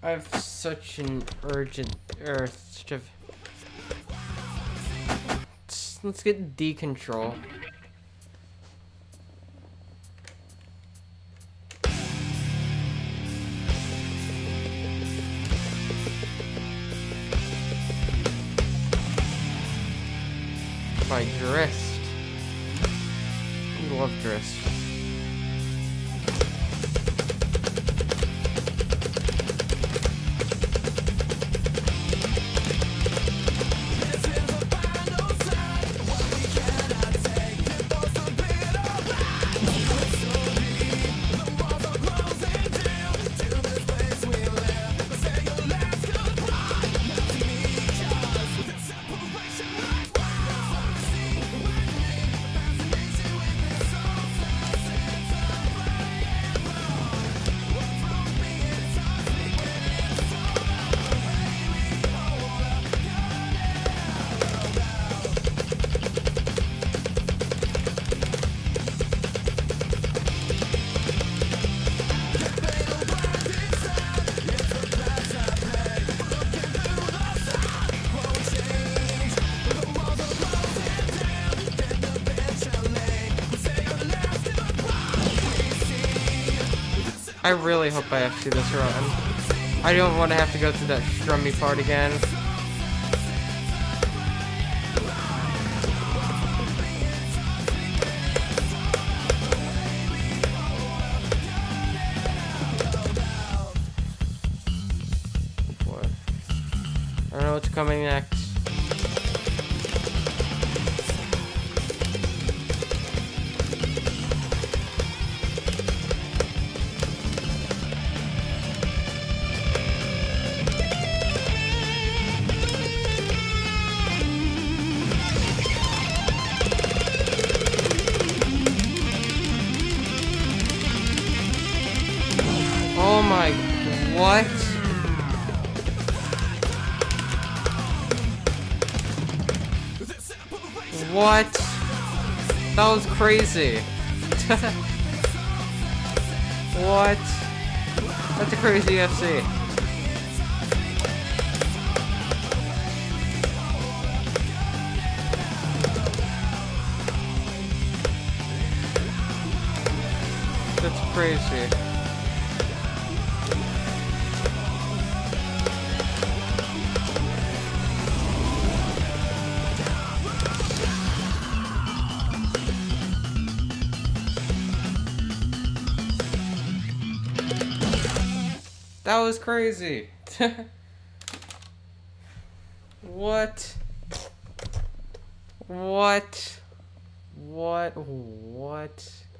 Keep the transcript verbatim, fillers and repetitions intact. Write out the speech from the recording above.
I have such an urgent urge to. Let's, let's get Decontrol. By Drist. I love Drist. I really hope I have to do this run. I don't want to have to go through that strummy part again. What? I don't know what's coming next. Oh my, what? What? That was crazy. What? That's a crazy F C. That's crazy. That was crazy. What? What? What? What?